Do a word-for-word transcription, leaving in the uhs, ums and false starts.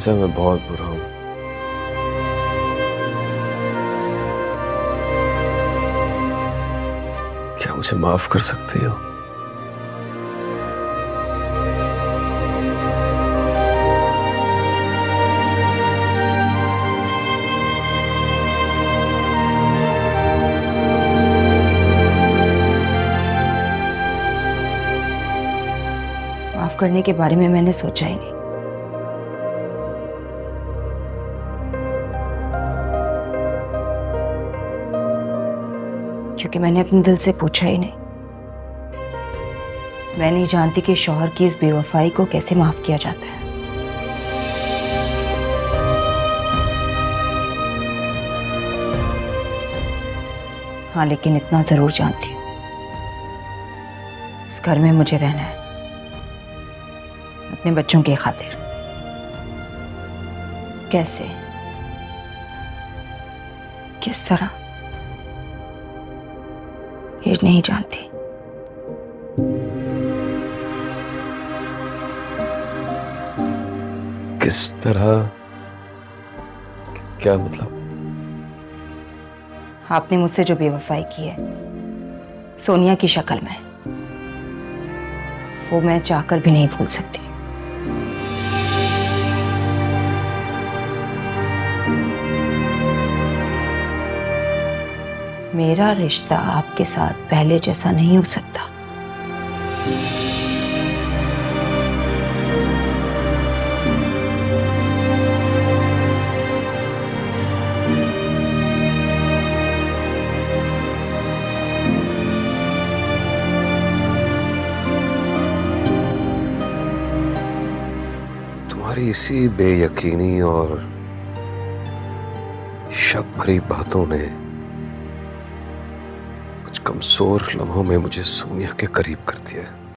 हादसा मैं बहुत बुरा हूं। क्या मुझे माफ कर सकती हो? माफ करने के बारे में मैंने सोचा ही नहीं। क्योंकि मैंने अपने दिल से पूछा ही नहीं। मैं नहीं जानती कि शौहर की इस बेवफाई को कैसे माफ किया जाता है। हाँ, लेकिन इतना जरूर जानती हूँ, इस घर में मुझे रहना है अपने बच्चों की खातिर। कैसे, किस तरह, ये नहीं जानती। किस तरह? क्या मतलब? आपने मुझसे जो बेवफाई की है सोनिया की शक्ल में, वो मैं चाहकर भी नहीं भूल सकती। मेरा रिश्ता आपके साथ पहले जैसा नहीं हो सकता। तुम्हारी इसी बेयकीनी और शक भरी बातों ने कुछ कमजोर लम्हों में मुझे सोनिया के करीब कर दिया।